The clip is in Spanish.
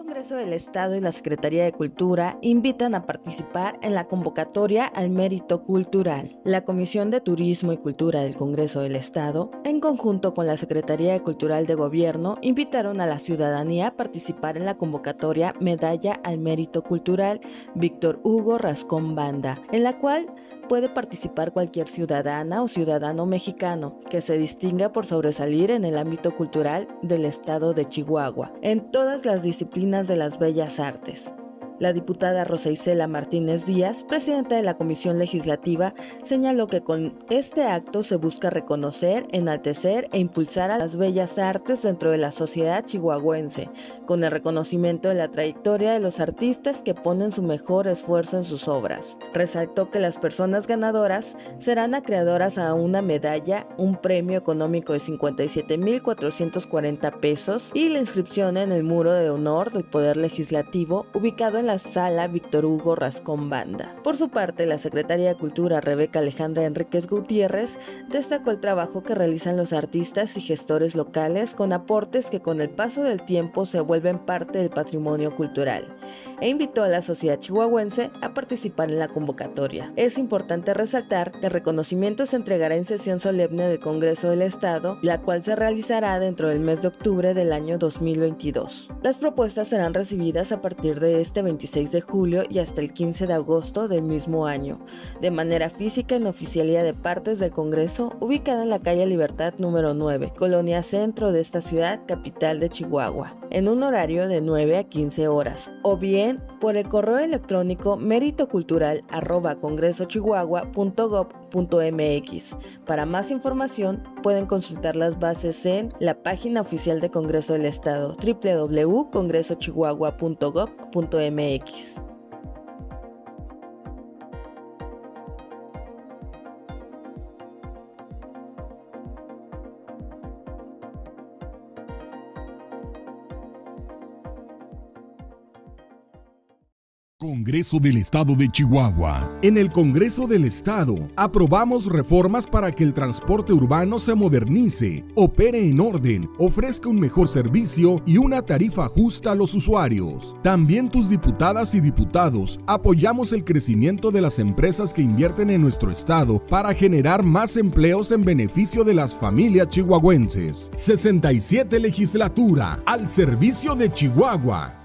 Congreso del Estado y la Secretaría de Cultura invitan a participar en la convocatoria al mérito cultural. La Comisión de Turismo y Cultura del Congreso del Estado, en conjunto con la Secretaría de Cultural de Gobierno, invitaron a la ciudadanía a participar en la convocatoria Medalla al Mérito Cultural Víctor Hugo Rascón Banda, en la cual puede participar cualquier ciudadana o ciudadano mexicano que se distinga por sobresalir en el ámbito cultural del estado de Chihuahua, en todas las disciplinas de las bellas artes. La diputada Rosa Isela Martínez Díaz, presidenta de la Comisión Legislativa, señaló que con este acto se busca reconocer, enaltecer e impulsar a las bellas artes dentro de la sociedad chihuahuense, con el reconocimiento de la trayectoria de los artistas que ponen su mejor esfuerzo en sus obras. Resaltó que las personas ganadoras serán acreedoras a una medalla, un premio económico de 57,440 pesos y la inscripción en el muro de honor del Poder Legislativo, ubicado en la sala Víctor Hugo Rascón Banda. Por su parte, la secretaria de Cultura Rebeca Alejandra Enríquez Gutiérrez destacó el trabajo que realizan los artistas y gestores locales con aportes que con el paso del tiempo se vuelven parte del patrimonio cultural, e invitó a la sociedad chihuahuense a participar en la convocatoria. Es importante resaltar que el reconocimiento se entregará en sesión solemne del Congreso del Estado, la cual se realizará dentro del mes de octubre del año 2022. Las propuestas serán recibidas a partir de este 26 de julio y hasta el 15 de agosto del mismo año, de manera física en Oficialía de Partes del Congreso, ubicada en la calle Libertad número 9, Colonia Centro de esta ciudad, capital de Chihuahua, en un horario de 9 a 15 horas, o bien por el correo electrónico meritocultural@congresochihuahua.gov.mx. Para más información pueden consultar las bases en la página oficial de Congreso del Estado, www.congresochihuahua.gov.mx. Congreso del Estado de Chihuahua. En el Congreso del Estado aprobamos reformas para que el transporte urbano se modernice, opere en orden, ofrezca un mejor servicio y una tarifa justa a los usuarios. También tus diputadas y diputados apoyamos el crecimiento de las empresas que invierten en nuestro estado para generar más empleos en beneficio de las familias chihuahuenses. 67 Legislatura, al servicio de Chihuahua.